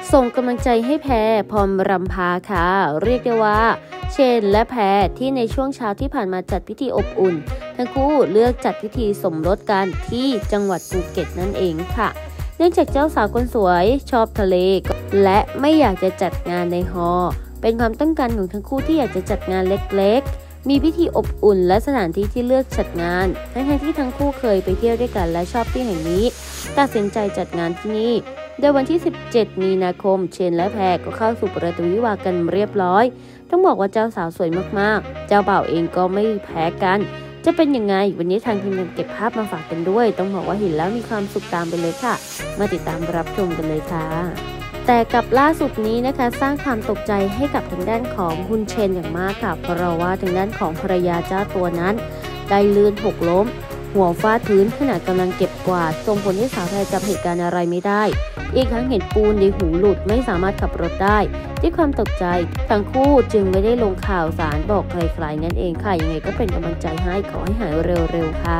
ส่งกำลังใจให้แพร พรรำพาค่ะเรียกได้ว่าเชนและแพรที่ในช่วงเช้าที่ผ่านมาจัดพิธีอบอุ่นทั้งคู่เลือกจัดพิธีสมรสกันที่จังหวัดภูเก็ตนั่นเองค่ะเนื่องจากเจ้าสาวคนสวยชอบทะเลและไม่อยากจะจัดงานในฮอลล์เป็นความต้องการของทั้งคู่ที่อยากจะจัดงานเล็กๆมีพิธีอบอุ่นและสถานที่ที่เลือกจัดงานทั้งที่ทั้งคู่เคยไปเที่ยวด้วยกันและชอบที่แห่งนี้ตัดสินใจจัดงานที่นี่โดยวันที่17มีนาคมเชนและแพรก็เข้าสู่ประตูวิวาห์กันเรียบร้อยต้องบอกว่าเจ้าสาวสวยมากๆเจ้าบ่าวเองก็ไม่แพ้กันจะเป็นยังไงวันนี้ทางทีมงานเก็บภาพมาฝากกันด้วยต้องบอกว่าเห็นแล้วมีความสุขตามไปเลยค่ะมาติดตามรับชมกันเลยค่ะแต่กับล่าสุดนี้นะคะสร้างความตกใจให้กับทางด้านของคุณเชนอย่างมากค่ะเพราะว่าทางด้านของภรรยาเจ้าตัวนั้นได้ลื่นหกล้มหัวฟาดพื้นขณะกำลังเก็บกวาดส่งผลให้สาวแพรจำเหตุการณ์อะไรไม่ได้อีกทั้งเห็นปูนในหูหลุดไม่สามารถขับรถได้ด้วยความตกใจทั้งคู่จึงไม่ได้ลงข่าวสารบอกใครๆนั่นเองค่ะยังไงก็เป็นกำลังใจให้ขอให้หายเร็วๆค่ะ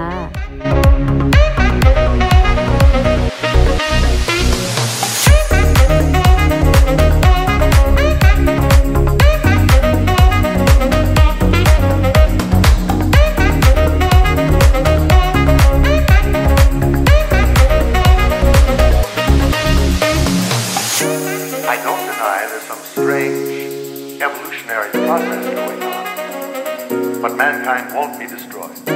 I don't deny there's some strange evolutionary process going on, but mankind won't be destroyed.